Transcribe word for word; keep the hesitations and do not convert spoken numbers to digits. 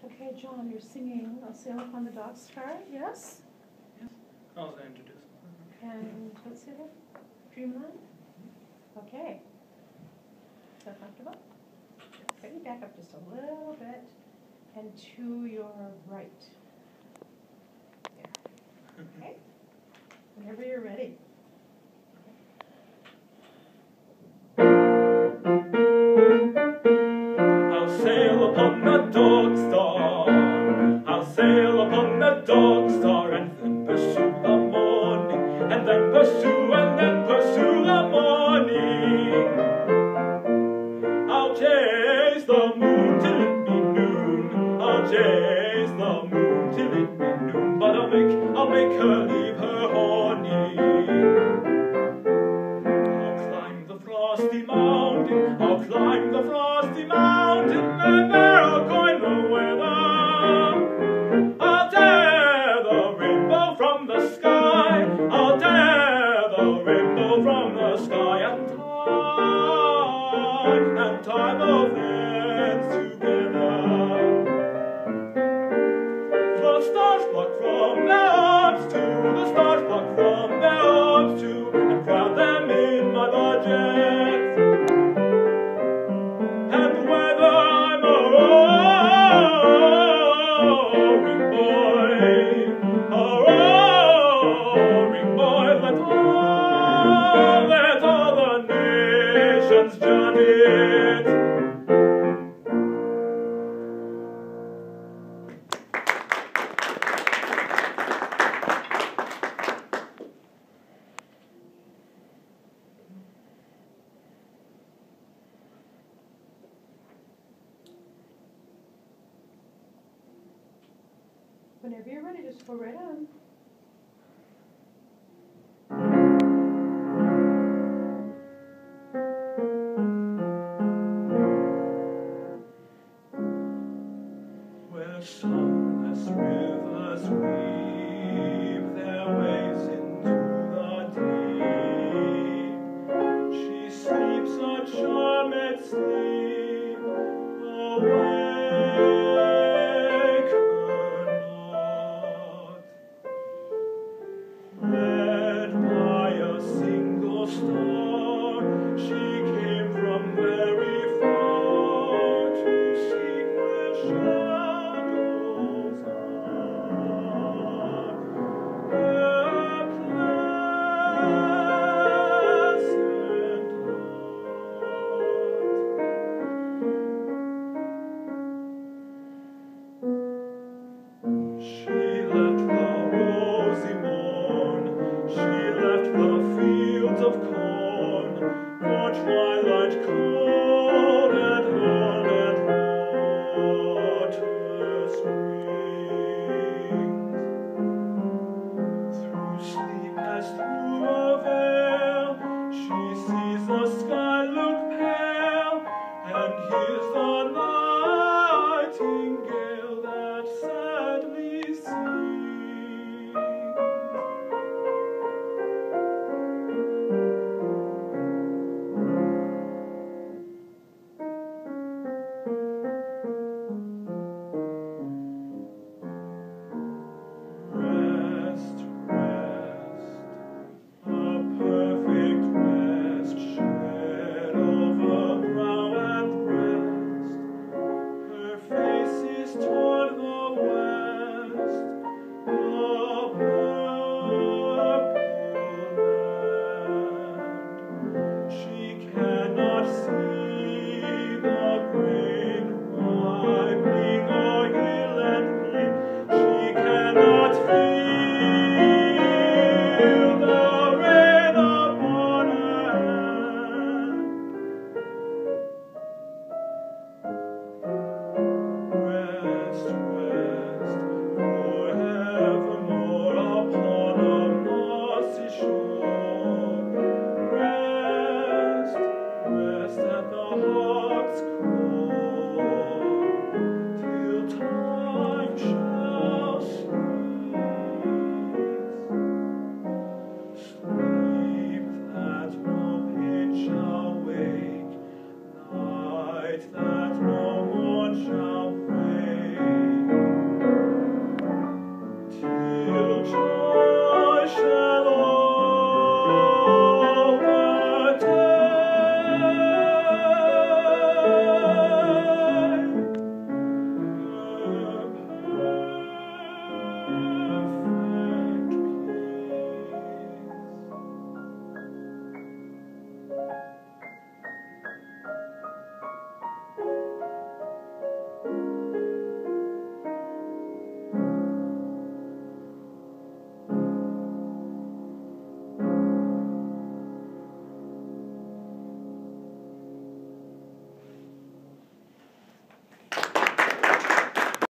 Okay, John, you're singing I'll Sail Upon the Dog Star, yes? Yes. I was going to introduce. And what's the other? Dreamland? Okay. Is that comfortable? Okay, back up just a little bit and to your right. There. Okay? Whenever you're ready. I'll sail upon the Dog Star. I'll sail upon the Dog Star and then pursue the morning, and then pursue and then pursue the morning. I'll chase the moon till it be noon. I'll chase the moon till it be noon. But I'll make I'll make her leave her horny. I'll climb the frosty mountain. I'll climb the frosty mountain and there I'll coin the weather. I'll tear the rainbow from the sky. I'll tear the rainbow from the sky and tie and tie the threads together. The stars pluck from their orbs too. The stars pluck from their orbs too, and crowd them in my budget. And whether I'm a roaring boy, a roaring boy, let all, let all the nations judge it. Whenever you're ready, just go right on. Where sunless rivers weave their waves into the deep, she sleeps a charmed sleep, awake her not. Led by a single star, she came from very far to seek where shadows are. A pleasant lot. She left the rosy morn, she left the fields of corn, for twilight cold and warm and water springs. Through sleep as through a veil, she sees the sky look pale, and hears the nightingale that sadly sings. Rest, rest, a perfect rest shed over brow and breast. Her face is torn.